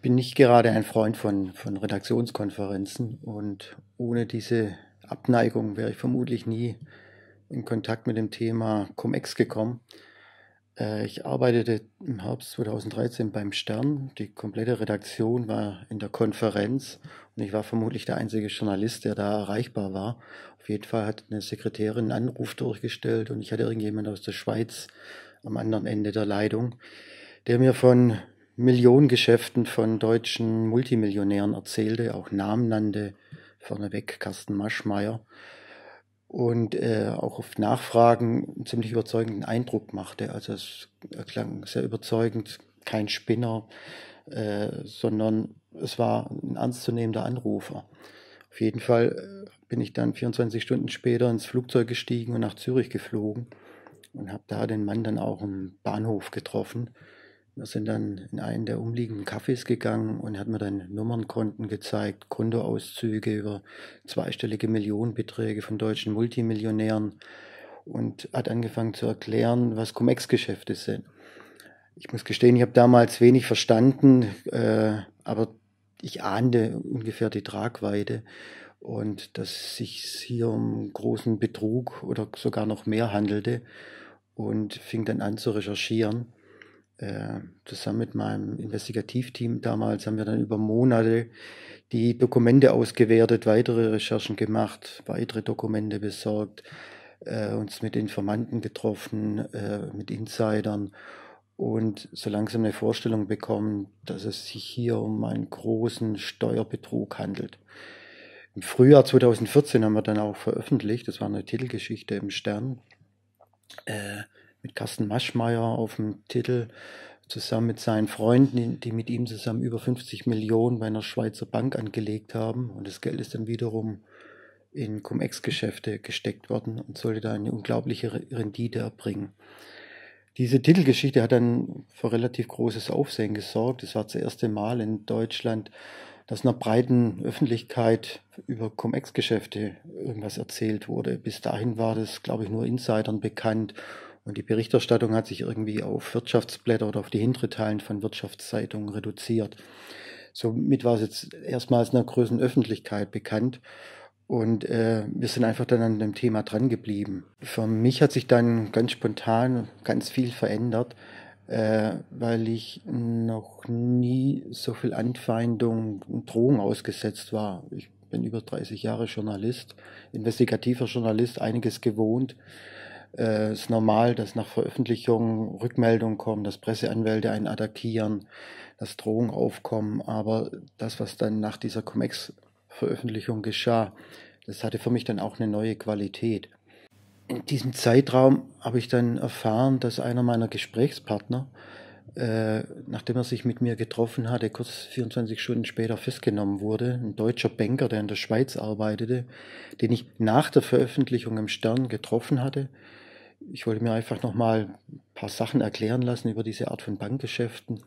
bin nicht gerade ein Freund von Redaktionskonferenzen und ohne diese Abneigung wäre ich vermutlich nie in Kontakt mit dem Thema Cum-Ex gekommen. Ich arbeitete im Herbst 2013 beim Stern. Die komplette Redaktion war in der Konferenz und ich war vermutlich der einzige Journalist, der da erreichbar war. Auf jeden Fall hat eine Sekretärin einen Anruf durchgestellt und ich hatte irgendjemand aus der Schweiz am anderen Ende der Leitung, der mir von Millionengeschäften von deutschen Multimillionären erzählte, auch Namen nannte, vorneweg Carsten Maschmeyer und auch auf Nachfragen einen ziemlich überzeugenden Eindruck machte. Also es klang sehr überzeugend, kein Spinner, sondern es war ein ernstzunehmender Anrufer. Auf jeden Fall bin ich dann 24 Stunden später ins Flugzeug gestiegen und nach Zürich geflogen und habe da den Mann dann auch im Bahnhof getroffen. Wir sind dann in einen der umliegenden Cafés gegangen und er hat mir dann Nummernkonten gezeigt, Kontoauszüge über zweistellige Millionenbeträge von deutschen Multimillionären und hat angefangen zu erklären, was Cum-Ex-Geschäfte sind. Ich muss gestehen, ich habe damals wenig verstanden, aber ich ahnte ungefähr die Tragweite und dass es sich hier um großen Betrug oder sogar noch mehr handelte und fing dann an zu recherchieren. Zusammen mit meinem Investigativteam damals haben wir dann über Monate die Dokumente ausgewertet, weitere Recherchen gemacht, weitere Dokumente besorgt, uns mit Informanten getroffen, mit Insidern und so langsam eine Vorstellung bekommen, dass es sich hier um einen großen Steuerbetrug handelt. Im Frühjahr 2014 haben wir dann auch veröffentlicht, das war eine Titelgeschichte im Stern, mit Carsten Maschmeyer auf dem Titel, zusammen mit seinen Freunden, die mit ihm zusammen über 50 Millionen bei einer Schweizer Bank angelegt haben. Und das Geld ist dann wiederum in Cum-Ex-Geschäfte gesteckt worden und sollte da eine unglaubliche Rendite erbringen. Diese Titelgeschichte hat dann für relativ großes Aufsehen gesorgt. Es war das erste Mal in Deutschland, dass einer breiten Öffentlichkeit über Cum-Ex-Geschäfte irgendwas erzählt wurde. Bis dahin war das, glaube ich, nur Insidern bekannt. Und die Berichterstattung hat sich irgendwie auf Wirtschaftsblätter oder auf die Hinterteilen von Wirtschaftszeitungen reduziert. Somit war es jetzt erstmals einer größeren Öffentlichkeit bekannt. Und wir sind einfach dann an dem Thema dran geblieben. Für mich hat sich dann ganz spontan ganz viel verändert, weil ich noch nie so viel Anfeindung und Drohung ausgesetzt war. Ich bin über 30 Jahre Journalist, investigativer Journalist, einiges gewohnt. Es ist normal, dass nach Veröffentlichung Rückmeldungen kommen, dass Presseanwälte einen attackieren, dass Drohungen aufkommen. Aber das, was dann nach dieser Cum-Ex-Veröffentlichung geschah, das hatte für mich dann auch eine neue Qualität. In diesem Zeitraum habe ich dann erfahren, dass einer meiner Gesprächspartner, nachdem er sich mit mir getroffen hatte, kurz 24 Stunden später festgenommen wurde. Ein deutscher Banker, der in der Schweiz arbeitete, den ich nach der Veröffentlichung im Stern getroffen hatte. Ich wollte mir einfach nochmal ein paar Sachen erklären lassen über diese Art von Bankgeschäften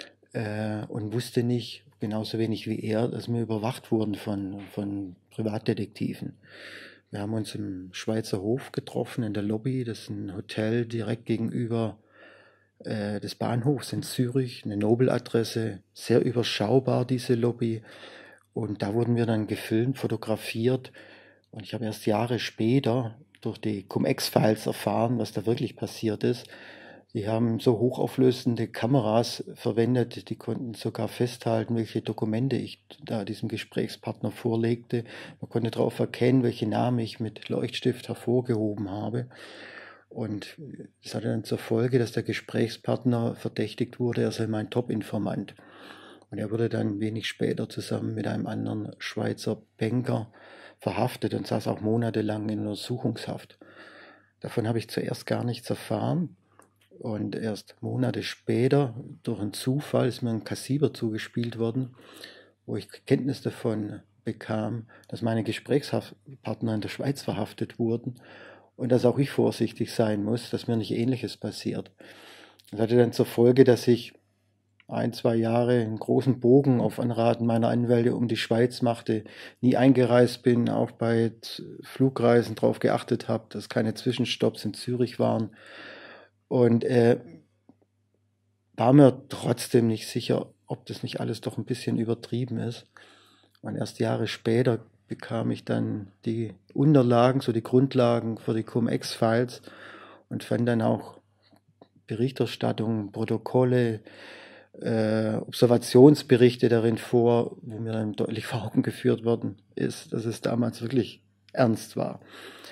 und wusste nicht, genauso wenig wie er, dass wir überwacht wurden von Privatdetektiven. Wir haben uns im Schweizer Hof getroffen, in der Lobby. Das ist ein Hotel direkt gegenüber des Bahnhofs in Zürich, eine Nobeladresse, sehr überschaubar diese Lobby. Und da wurden wir dann gefilmt, fotografiert. Und ich habe erst Jahre später durch die Cum-Ex-Files erfahren, was da wirklich passiert ist. Die haben so hochauflösende Kameras verwendet, die konnten sogar festhalten, welche Dokumente ich da diesem Gesprächspartner vorlegte. Man konnte darauf erkennen, welche Namen ich mit Leuchtstift hervorgehoben habe. Und das hatte dann zur Folge, dass der Gesprächspartner verdächtigt wurde, er sei mein Top-Informant. Und er wurde dann wenig später zusammen mit einem anderen Schweizer Banker verhaftet und saß auch monatelang in Untersuchungshaft. Davon habe ich zuerst gar nichts erfahren. Und erst Monate später, durch einen Zufall, ist mir ein Kassiber zugespielt worden, wo ich Kenntnis davon bekam, dass meine Gesprächspartner in der Schweiz verhaftet wurden und dass auch ich vorsichtig sein muss, dass mir nicht Ähnliches passiert. Das hatte dann zur Folge, dass ich 1, 2 Jahre einen großen Bogen auf Anraten meiner Anwälte um die Schweiz machte, nie eingereist bin, auch bei Flugreisen darauf geachtet habe, dass keine Zwischenstopps in Zürich waren und war mir trotzdem nicht sicher, ob das nicht alles doch ein bisschen übertrieben ist. Und erst Jahre später bekam ich dann die Unterlagen, so die Grundlagen für die Cum-Ex-Files und fand dann auch Berichterstattungen, Protokolle, Observationsberichte darin vor, wo mir dann deutlich vor Augen geführt worden ist, dass es damals wirklich ernst war.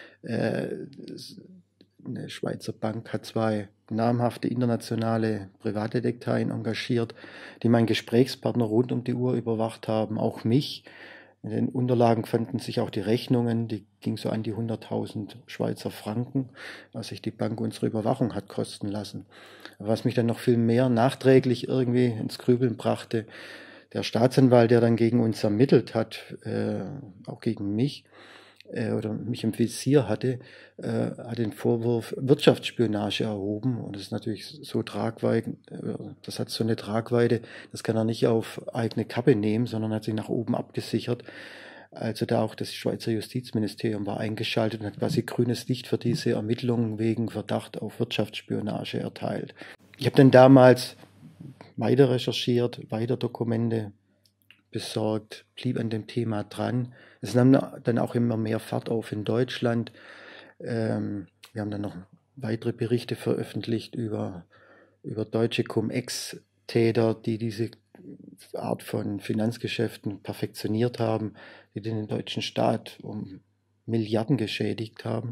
Eine Schweizer Bank hat zwei namhafte internationale Privatdetektive engagiert, die meinen Gesprächspartner rund um die Uhr überwacht haben, auch mich. In den Unterlagen fanden sich auch die Rechnungen, die ging so an die 100.000 Schweizer Franken, was sich die Bank unsere Überwachung hat kosten lassen. Aber was mich dann noch viel mehr nachträglich irgendwie ins Grübeln brachte, der Staatsanwalt, der dann gegen uns ermittelt hat, auch gegen mich, oder mich im Visier hatte, hat den Vorwurf Wirtschaftsspionage erhoben. Und das ist natürlich so Tragweite, das hat so eine Tragweite, das kann er nicht auf eigene Kappe nehmen, sondern hat sich nach oben abgesichert. Also da auch das Schweizer Justizministerium war eingeschaltet und hat quasi grünes Licht für diese Ermittlungen wegen Verdacht auf Wirtschaftsspionage erteilt. Ich habe dann damals weiter recherchiert, weiter Dokumente besorgt, blieb an dem Thema dran. Es nahm dann auch immer mehr Fahrt auf in Deutschland. Wir haben dann noch weitere Berichte veröffentlicht über deutsche Cum-Ex-Täter, die diese Art von Finanzgeschäften perfektioniert haben, die den deutschen Staat um Milliarden geschädigt haben.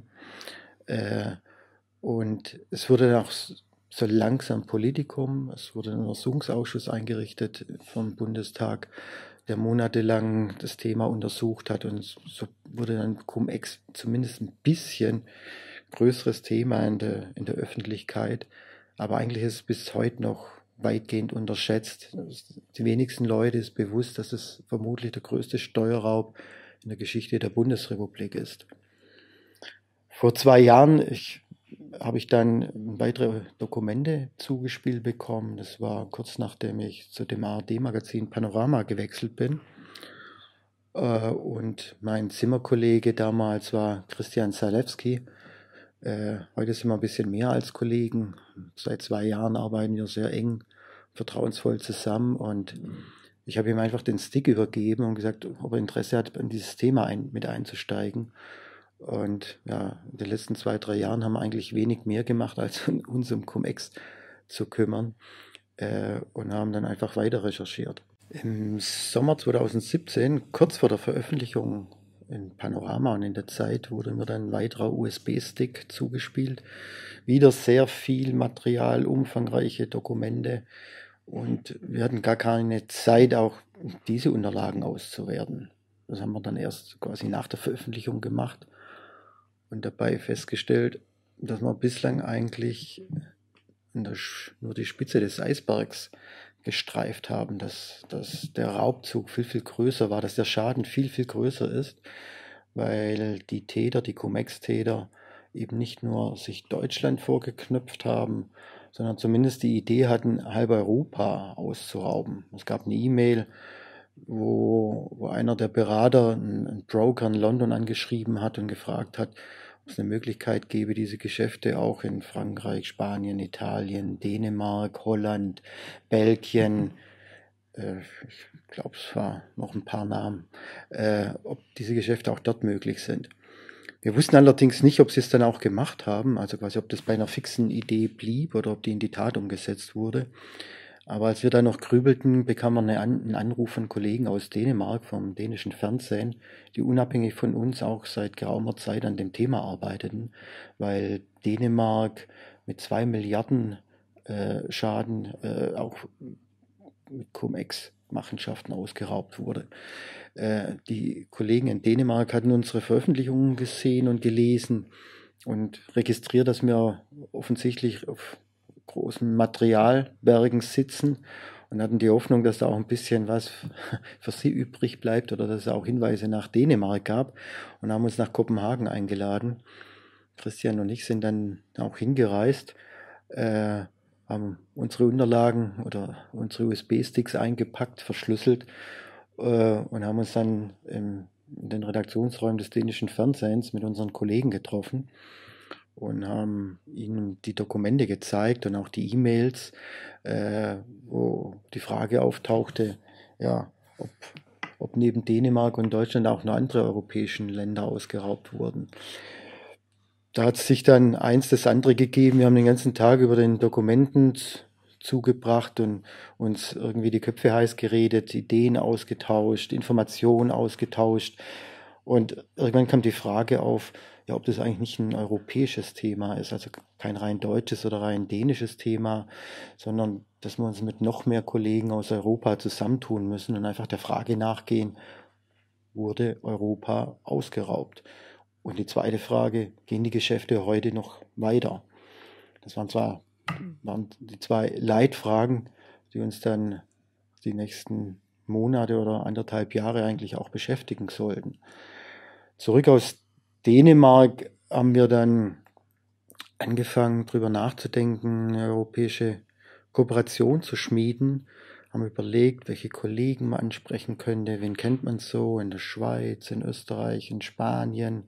Und es wurde dann auch so langsam Politikum. Es wurde ein Untersuchungsausschuss eingerichtet vom Bundestag, der monatelang das Thema untersucht hat. Und so wurde dann Cum-Ex zumindest ein bisschen größeres Thema in der Öffentlichkeit. Aber eigentlich ist es bis heute noch weitgehend unterschätzt. Die wenigsten Leute ist bewusst, dass es vermutlich der größte Steuerraub in der Geschichte der Bundesrepublik ist. Vor 2 Jahren habe ich dann weitere Dokumente zugespielt bekommen. Das war kurz nachdem ich zu dem ARD-Magazin Panorama gewechselt bin. Und mein Zimmerkollege damals war Christian Salewski. Heute sind wir ein bisschen mehr als Kollegen. Seit 2 Jahren arbeiten wir sehr eng, vertrauensvoll zusammen. Und ich habe ihm einfach den Stick übergeben und gesagt, ob er Interesse hat, in dieses Thema mit einzusteigen. Und ja, in den letzten 2, 3 Jahren haben wir eigentlich wenig mehr gemacht, als uns um Cum-Ex zu kümmern, und haben dann einfach weiter recherchiert. Im Sommer 2017, kurz vor der Veröffentlichung in Panorama und in der Zeit, wurde mir dann ein weiterer USB-Stick zugespielt. Wieder sehr viel Material, umfangreiche Dokumente. Und wir hatten gar keine Zeit, auch diese Unterlagen auszuwerten. Das haben wir dann erst quasi nach der Veröffentlichung gemacht und dabei festgestellt, dass wir bislang eigentlich nur die Spitze des Eisbergs gestreift haben, dass der Raubzug viel, viel größer war, dass der Schaden viel, viel größer ist, weil die Täter, die Cum-Ex-Täter, eben nicht nur sich Deutschland vorgeknöpft haben, sondern zumindest die Idee hatten, halb Europa auszurauben. Es gab eine E-Mail, wo einer der Berater einen Broker in London angeschrieben hat und gefragt hat, ob es eine Möglichkeit gäbe, diese Geschäfte auch in Frankreich, Spanien, Italien, Dänemark, Holland, Belgien, ich glaube, es war noch ein paar Namen, ob diese Geschäfte auch dort möglich sind. Wir wussten allerdings nicht, ob sie es dann auch gemacht haben, also quasi, ob das bei einer fixen Idee blieb oder ob die in die Tat umgesetzt wurde. Aber als wir da noch grübelten, bekamen wir einen Anruf von Kollegen aus Dänemark, vom dänischen Fernsehen, die unabhängig von uns auch seit geraumer Zeit an dem Thema arbeiteten, weil Dänemark mit 2 Milliarden Schaden auch mit Cum-Ex-Machenschaften ausgeraubt wurde. Die Kollegen in Dänemark hatten unsere Veröffentlichungen gesehen und gelesen und registriert, dass wir offensichtlich auf großen Materialbergen sitzen und hatten die Hoffnung, dass da auch ein bisschen was für sie übrig bleibt oder dass es auch Hinweise nach Dänemark gab und haben uns nach Kopenhagen eingeladen. Christian und ich sind dann auch hingereist, haben unsere Unterlagen oder unsere USB-Sticks eingepackt, verschlüsselt, und haben uns dann in den Redaktionsräumen des dänischen Fernsehens mit unseren Kollegen getroffen und haben ihnen die Dokumente gezeigt und auch die E-Mails, wo die Frage auftauchte, ja, ob neben Dänemark und Deutschland auch noch andere europäische Länder ausgeraubt wurden. Da hat sich dann eins das andere gegeben. Wir haben den ganzen Tag über den Dokumenten zugebracht und uns irgendwie die Köpfe heiß geredet, Ideen ausgetauscht, Informationen ausgetauscht. Und irgendwann kam die Frage auf, ja, ob das eigentlich nicht ein europäisches Thema ist, also kein rein deutsches oder rein dänisches Thema, sondern dass wir uns mit noch mehr Kollegen aus Europa zusammentun müssen und einfach der Frage nachgehen, wurde Europa ausgeraubt? Und die zweite Frage, gehen die Geschäfte heute noch weiter? Das waren die zwei Leitfragen, die uns dann die nächsten Monate oder 1,5 Jahre eigentlich auch beschäftigen sollten. Zurück aus Dänemark haben wir dann angefangen, darüber nachzudenken, eine europäische Kooperation zu schmieden, haben überlegt, welche Kollegen man ansprechen könnte, wen kennt man so in der Schweiz, in Österreich, in Spanien.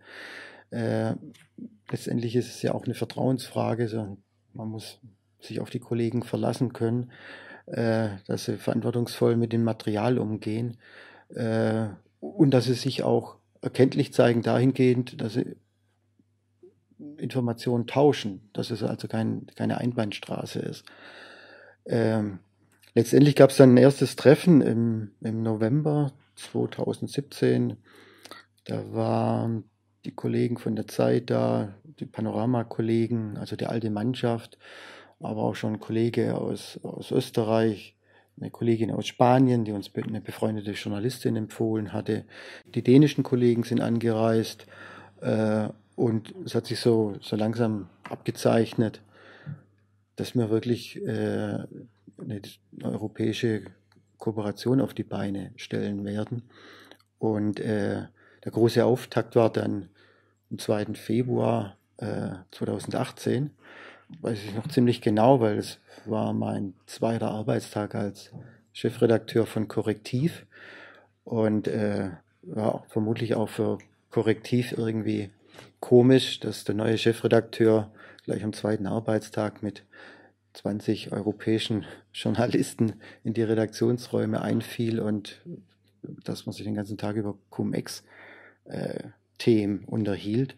Letztendlich ist es ja auch eine Vertrauensfrage, so, man muss sich auf die Kollegen verlassen können, dass sie verantwortungsvoll mit dem Material umgehen und dass sie sich auch erkenntlich zeigen dahingehend, dass sie Informationen tauschen, dass es also keine Einbahnstraße ist. Letztendlich gab es dann ein erstes Treffen im November 2017. Da waren die Kollegen von der Zeit da, die Panorama-Kollegen, also die alte Mannschaft, aber auch schon ein Kollege aus Österreich, eine Kollegin aus Spanien, die uns eine befreundete Journalistin empfohlen hatte. Die dänischen Kollegen sind angereist und es hat sich so langsam abgezeichnet, dass wir wirklich eine europäische Kooperation auf die Beine stellen werden. Und der große Auftakt war dann am 2. Februar 2018. Weiß ich noch ziemlich genau, weil es war mein zweiter Arbeitstag als Chefredakteur von Correctiv und war vermutlich auch für Correctiv irgendwie komisch, dass der neue Chefredakteur gleich am zweiten Arbeitstag mit 20 europäischen Journalisten in die Redaktionsräume einfiel und dass man sich den ganzen Tag über Cum-Ex-Themen unterhielt.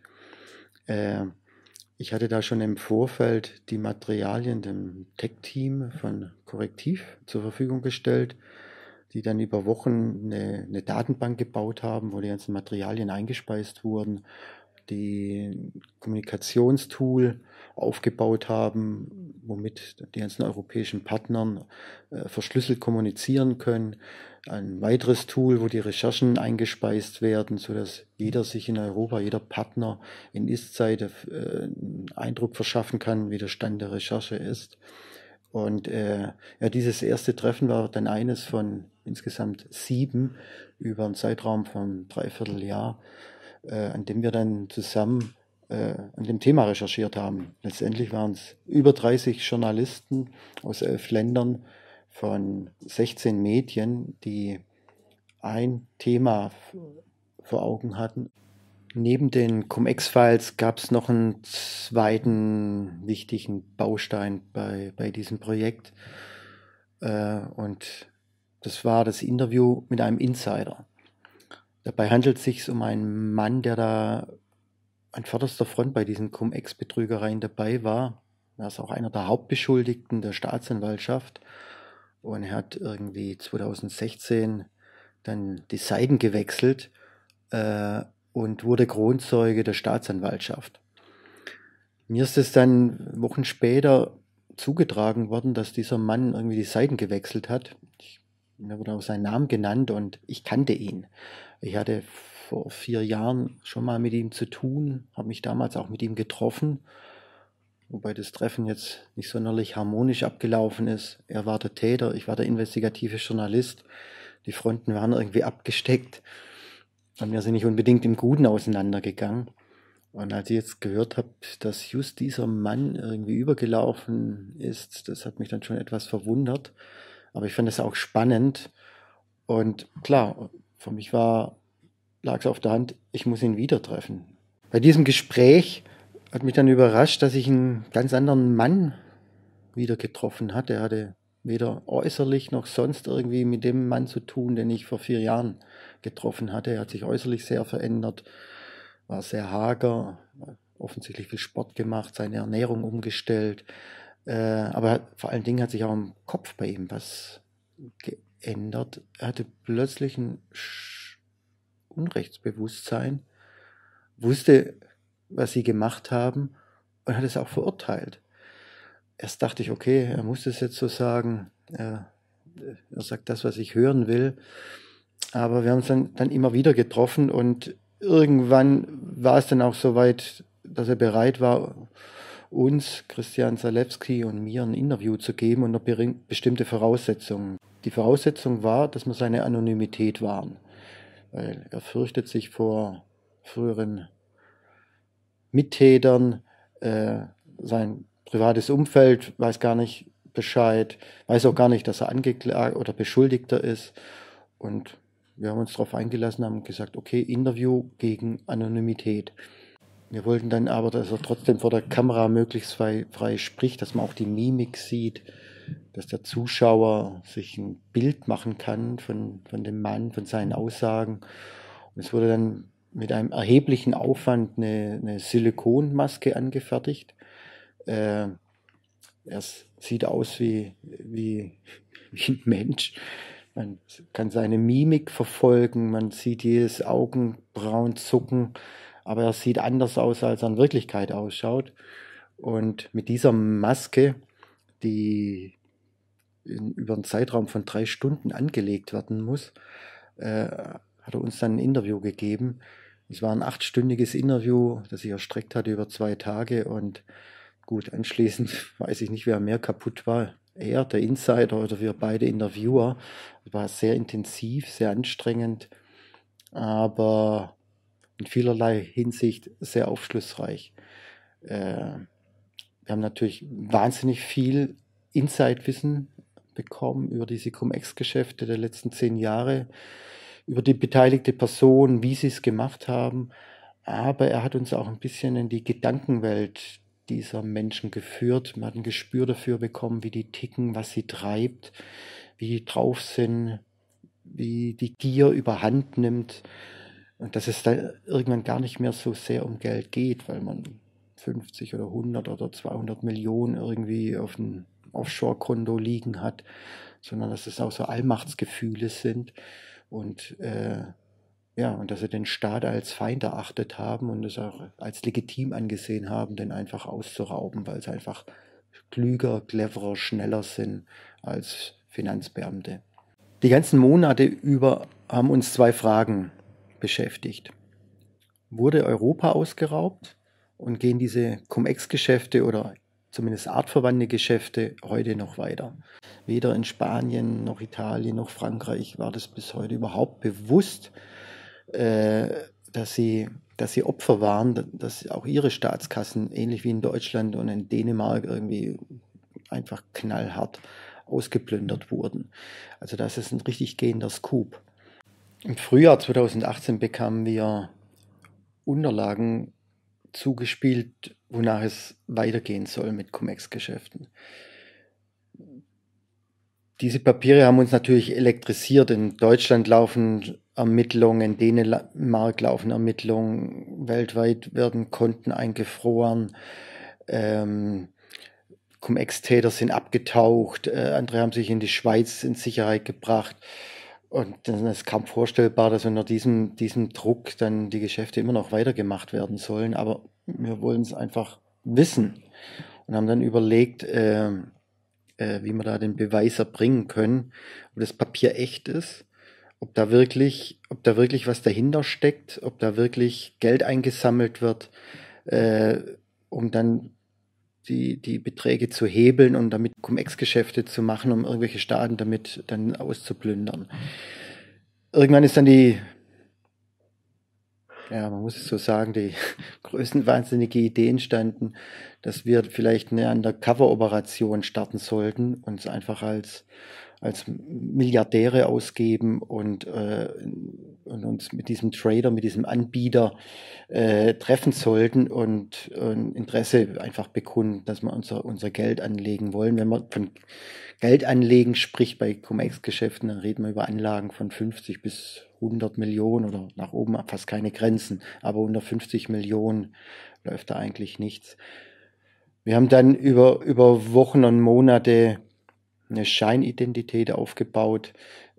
Ich hatte da schon im Vorfeld die Materialien dem Tech-Team von Correctiv zur Verfügung gestellt, die dann über Wochen eine Datenbank gebaut haben, wo die ganzen Materialien eingespeist wurden, die Kommunikationstool aufgebaut haben, womit die ganzen europäischen Partnern verschlüsselt kommunizieren können. Ein weiteres Tool, wo die Recherchen eingespeist werden, sodass jeder sich in Europa, jeder Partner in Ist-Zeit einen Eindruck verschaffen kann, wie der Stand der Recherche ist. Und ja, dieses erste Treffen war dann eines von insgesamt 7 über einen Zeitraum von 3/4 Jahr, an dem wir dann zusammen an dem Thema recherchiert haben. Letztendlich waren es über 30 Journalisten aus 11 Ländern von 16 Medien, die ein Thema vor Augen hatten. Neben den Cum-Ex-Files gab es noch einen zweiten wichtigen Baustein bei diesem Projekt. Und das war das Interview mit einem Insider. Dabei handelt es sich um einen Mann, der da an vorderster Front bei diesen Cum-Ex-Betrügereien dabei war. Er ist auch einer der Hauptbeschuldigten der Staatsanwaltschaft. Und er hat irgendwie 2016 dann die Seiten gewechselt und wurde Kronzeuge der Staatsanwaltschaft. Mir ist es dann Wochen später zugetragen worden, dass dieser Mann irgendwie die Seiten gewechselt hat. Mir wurde auch sein Name genannt und ich kannte ihn. Ich hatte vor 4 Jahren schon mal mit ihm zu tun, habe mich damals auch mit ihm getroffen, wobei das Treffen jetzt nicht sonderlich harmonisch abgelaufen ist. Er war der Täter, ich war der investigative Journalist. Die Fronten waren irgendwie abgesteckt und wir sind nicht unbedingt im Guten auseinandergegangen. Und als ich jetzt gehört habe, dass just dieser Mann irgendwie übergelaufen ist, das hat mich dann schon etwas verwundert. Aber ich fand es auch spannend. Und klar, für mich lag es auf der Hand, ich muss ihn wieder treffen. Bei diesem Gespräch hat mich dann überrascht, dass ich einen ganz anderen Mann wieder getroffen hatte. Er hatte weder äußerlich noch sonst irgendwie mit dem Mann zu tun, den ich vor 4 Jahren getroffen hatte. Er hat sich äußerlich sehr verändert, war sehr hager, offensichtlich viel Sport gemacht, seine Ernährung umgestellt. Aber vor allen Dingen hat sich auch im Kopf bei ihm was geändert. Er hatte plötzlich ein Unrechtsbewusstsein, wusste, was sie gemacht haben und hat es auch verurteilt. Erst dachte ich, okay, er muss es jetzt so sagen, er sagt das, was ich hören will. Aber wir haben uns dann immer wieder getroffen und irgendwann war es dann auch so weit, dass er bereit war, uns, Christian Salewski und mir ein Interview zu geben unter bestimmte Voraussetzungen. Die Voraussetzung war, dass wir seine Anonymität wahren, weil er fürchtet sich vor früheren Mittätern, sein privates Umfeld weiß gar nicht Bescheid, weiß auch gar nicht, dass er Angeklagter oder Beschuldigter ist. Und wir haben uns darauf eingelassen, haben gesagt, okay, Interview gegen Anonymität. Wir wollten dann aber, dass er trotzdem vor der Kamera möglichst frei spricht, dass man auch die Mimik sieht, dass der Zuschauer sich ein Bild machen kann von dem Mann, von seinen Aussagen. Und es wurde dann mit einem erheblichen Aufwand eine Silikonmaske angefertigt. Er sieht aus wie ein Mensch. Man kann seine Mimik verfolgen, man sieht jedes Augenbrauenzucken, aber er sieht anders aus, als er in Wirklichkeit ausschaut. Und mit dieser Maske, die über einen Zeitraum von 3 Stunden angelegt werden muss, hat er uns dann ein Interview gegeben. Es war ein 8-stündiges Interview, das sich erstreckt hatte über 2 Tage. Und gut, anschließend weiß ich nicht, wer mehr kaputt war. Er, der Insider, oder wir beide Interviewer. Es war sehr intensiv, sehr anstrengend, aber in vielerlei Hinsicht sehr aufschlussreich. Wir haben natürlich wahnsinnig viel Insight-Wissen bekommen über diese Cum-Ex-Geschäfte der letzten 10 Jahre, über die beteiligte Person, wie sie es gemacht haben. Aber er hat uns auch ein bisschen in die Gedankenwelt dieser Menschen geführt. Man hat ein Gespür dafür bekommen, wie die ticken, was sie treibt, wie die drauf sind, wie die Gier überhand nimmt. Und dass es da irgendwann gar nicht mehr so sehr um Geld geht, weil man 50 oder 100 oder 200 Millionen irgendwie auf ein Offshore-Konto liegen hat, sondern dass es auch so Allmachtsgefühle sind und ja, und dass sie den Staat als Feind erachtet haben und es auch als legitim angesehen haben, den einfach auszurauben, weil sie einfach klüger, cleverer, schneller sind als Finanzbeamte. Die ganzen Monate über haben uns 2 Fragen beschäftigt. Wurde Europa ausgeraubt und gehen diese Cum-Ex-Geschäfte oder zumindest artverwandte Geschäfte heute noch weiter? Weder in Spanien noch Italien noch Frankreich war das bis heute überhaupt bewusst, dass sie Opfer waren, dass auch ihre Staatskassen, ähnlich wie in Deutschland und in Dänemark, irgendwie einfach knallhart ausgeplündert wurden. Also das ist ein richtig gehender Scoop. Im Frühjahr 2018 bekamen wir Unterlagen zugespielt, wonach es weitergehen soll mit Cum-Ex-Geschäften. Diese Papiere haben uns natürlich elektrisiert. In Deutschland laufen Ermittlungen, in Dänemark laufen Ermittlungen, weltweit werden Konten eingefroren, Cum-Ex-Täter sind abgetaucht, andere haben sich in die Schweiz in Sicherheit gebracht. Und dann ist kaum vorstellbar, dass unter diesem Druck dann die Geschäfte immer noch weitergemacht werden sollen. Aber wir wollen es einfach wissen und haben dann überlegt, wie wir da den Beweis erbringen können, ob das Papier echt ist, ob da wirklich was dahinter steckt, ob da wirklich Geld eingesammelt wird, um dann die Beträge zu hebeln und damit Cum-Ex-Geschäfte zu machen, um irgendwelche Staaten damit dann auszuplündern. Irgendwann ist dann man muss es so sagen, die größenwahnsinnige Idee entstanden, dass wir vielleicht eine Undercover-Operation starten sollten, uns einfach als als Milliardäre ausgeben und uns mit diesem Trader, mit diesem Anbieter treffen sollten und Interesse einfach bekunden, dass wir unser Geld anlegen wollen. Wenn man von Geld anlegen spricht bei Cum-Ex-Geschäften, dann reden wir über Anlagen von 50 bis 100 Millionen oder nach oben fast keine Grenzen, aber unter 50 Millionen läuft da eigentlich nichts. Wir haben dann über Wochen und Monate eine Scheinidentität aufgebaut.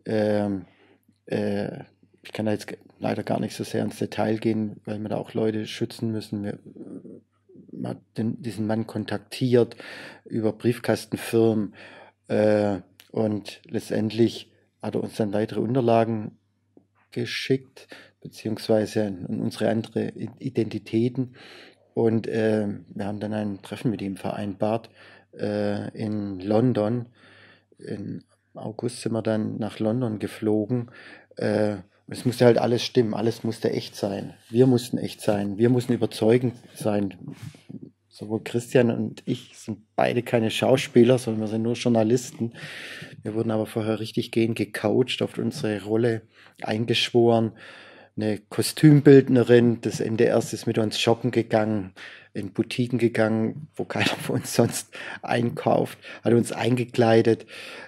Ich kann da jetzt leider gar nicht so sehr ins Detail gehen, weil wir da auch Leute schützen müssen. Man hat diesen Mann kontaktiert über Briefkastenfirmen und letztendlich hat er uns dann weitere Unterlagen geschickt, beziehungsweise unsere andere Identitäten. Und wir haben dann ein Treffen mit ihm vereinbart in London. Im August sind wir dann nach London geflogen. Es musste halt alles stimmen, alles musste echt sein. Wir mussten echt sein, wir mussten überzeugend sein. Sowohl Christian und ich sind beide keine Schauspieler, sondern wir sind nur Journalisten. Wir wurden aber vorher richtig gehend gecoacht, auf unsere Rolle eingeschworen. Eine Kostümbildnerin des NDRs ist mit uns shoppen gegangen, in Boutiquen gegangen, wo keiner von uns sonst einkauft, hat uns eingekleidet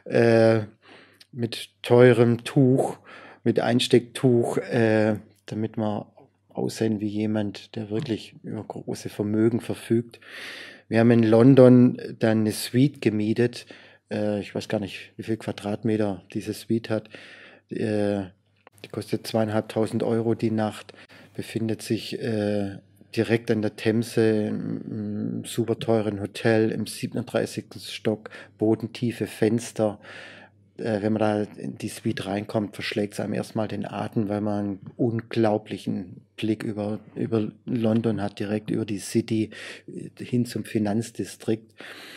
mit teurem Tuch, mit Einstecktuch, damit wir aussehen wie jemand, der wirklich über große Vermögen verfügt. Wir haben in London dann eine Suite gemietet. Ich weiß gar nicht, wie viel Quadratmeter diese Suite hat. Die kostet 2.500 Euro die Nacht, befindet sich direkt an der Themse im super teuren Hotel im 37. Stock, bodentiefe Fenster. Wenn man da in die Suite reinkommt, verschlägt es einem erstmal den Atem, weil man einen unglaublichen Blick über London hat, direkt über die City hin zum Finanzdistrikt.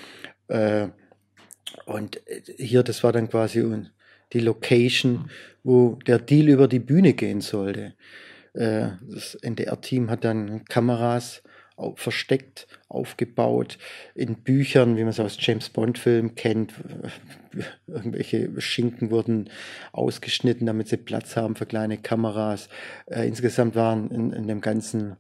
Und hier, das war dann quasi die Location, wo der Deal über die Bühne gehen sollte. Das NDR-Team hat dann Kameras versteckt, aufgebaut, in Büchern, wie man es aus James-Bond-Filmen kennt. Irgendwelche Schinken wurden ausgeschnitten, damit sie Platz haben für kleine Kameras. Insgesamt waren in der ganzen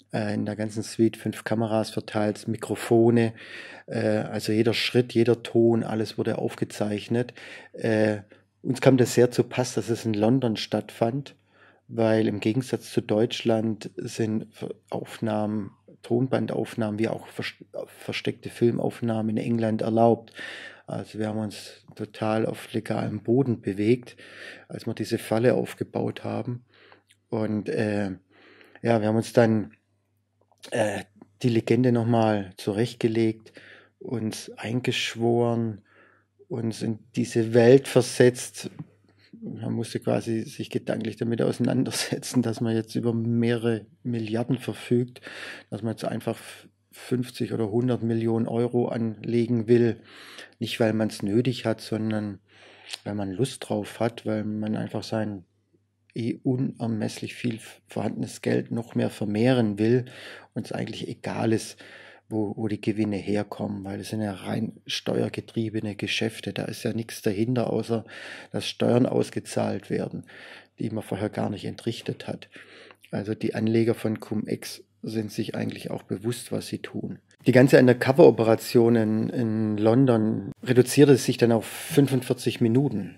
Suite 5 Kameras verteilt, Mikrofone, also jeder Schritt, jeder Ton, alles wurde aufgezeichnet. Uns kam das sehr zu Pass, dass es in London stattfand, weil im Gegensatz zu Deutschland sind Aufnahmen, Tonbandaufnahmen wie auch versteckte Filmaufnahmen in England erlaubt. Also wir haben uns total auf legalem Boden bewegt, als wir diese Falle aufgebaut haben. Und ja, wir haben uns dann die Legende nochmal zurechtgelegt, uns eingeschworen, uns in diese Welt versetzt. Man musste quasi sich gedanklich damit auseinandersetzen, dass man jetzt über mehrere Milliarden verfügt, dass man jetzt einfach 50 oder 100 Millionen Euro anlegen will. Nicht, weil man es nötig hat, sondern weil man Lust drauf hat, weil man einfach sein unermesslich viel vorhandenes Geld noch mehr vermehren will und es eigentlich egal ist, wo die Gewinne herkommen, weil es sind ja rein steuergetriebene Geschäfte. Da ist ja nichts dahinter, außer dass Steuern ausgezahlt werden, die man vorher gar nicht entrichtet hat. Also die Anleger von Cum-Ex sind sich eigentlich auch bewusst, was sie tun. Die ganze Undercover-Operation in London reduzierte sich dann auf 45 Minuten.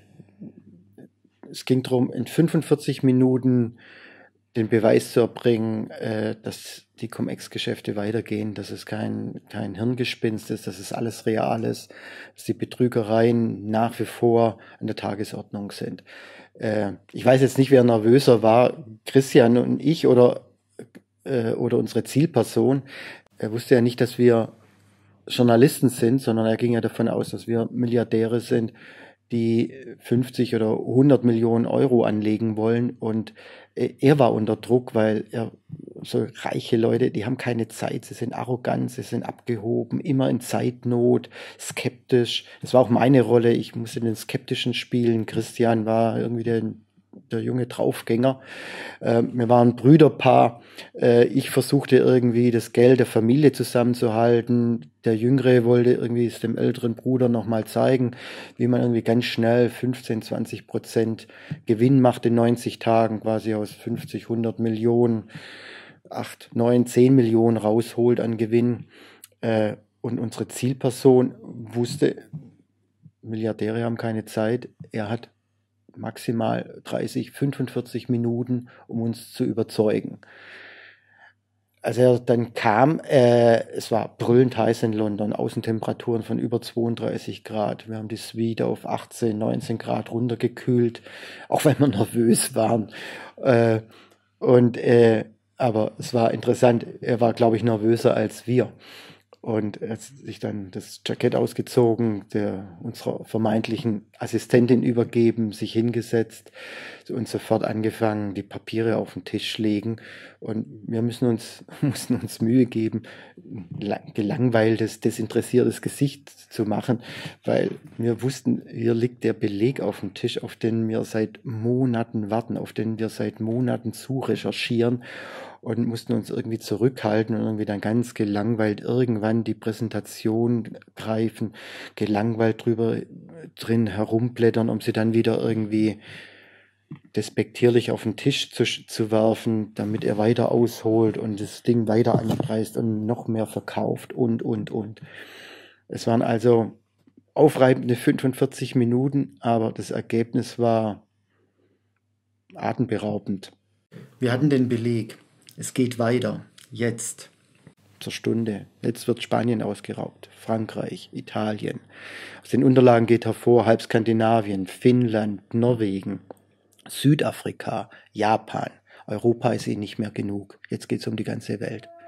Es ging darum, in 45 Minuten den Beweis zu erbringen, dass die Cum-Ex-Geschäfte weitergehen, dass es kein Hirngespinst ist, dass es alles real ist, dass die Betrügereien nach wie vor an der Tagesordnung sind. Ich weiß jetzt nicht, wer nervöser war, Christian und ich oder unsere Zielperson. Er wusste ja nicht, dass wir Journalisten sind, sondern er ging ja davon aus, dass wir Milliardäre sind, die 50 oder 100 Millionen Euro anlegen wollen, und er war unter Druck, weil so reiche Leute, die haben keine Zeit, sie sind arrogant, sie sind abgehoben, immer in Zeitnot, skeptisch. Das war auch meine Rolle, ich musste den Skeptischen spielen. Christian war irgendwie der junge Draufgänger. Wir waren ein Brüderpaar. Ich versuchte irgendwie das Geld der Familie zusammenzuhalten. Der Jüngere wollte irgendwie es dem älteren Bruder nochmal zeigen, wie man irgendwie ganz schnell 15-20% Gewinn macht in 90 Tagen, quasi aus 50, 100 Millionen, 8, 9, 10 Millionen rausholt an Gewinn. Und unsere Zielperson wusste, Milliardäre haben keine Zeit. Er hat maximal 30, 45 Minuten, um uns zu überzeugen. Als er dann kam, es war brüllend heiß in London, Außentemperaturen von über 32 Grad. Wir haben die Suite auf 18, 19 Grad runtergekühlt, auch wenn wir nervös waren. Aber es war interessant, er war, glaube ich, nervöser als wir. Und er hat sich dann das Jackett ausgezogen, unserer vermeintlichen Assistentin übergeben, sich hingesetzt und sofort angefangen, die Papiere auf den Tisch legen. Und wir mussten uns Mühe geben, gelangweiltes, desinteressiertes Gesicht zu machen, weil wir wussten, hier liegt der Beleg auf dem Tisch, auf den wir seit Monaten warten, auf den wir seit Monaten zurecherchieren. Und mussten uns irgendwie zurückhalten und irgendwie dann ganz gelangweilt irgendwann die Präsentation greifen, gelangweilt drin herumblättern, um sie dann wieder irgendwie despektierlich auf den Tisch zu werfen, damit er weiter ausholt und das Ding weiter anpreist und noch mehr verkauft und. Es waren also aufreibende 45 Minuten, aber das Ergebnis war atemberaubend. Wir hatten den Beleg. Es geht weiter, jetzt, zur Stunde. Jetzt wird Spanien ausgeraubt, Frankreich, Italien. Aus den Unterlagen geht hervor, halb Skandinavien, Finnland, Norwegen, Südafrika, Japan. Europa ist ihnen nicht mehr genug. Jetzt geht es um die ganze Welt.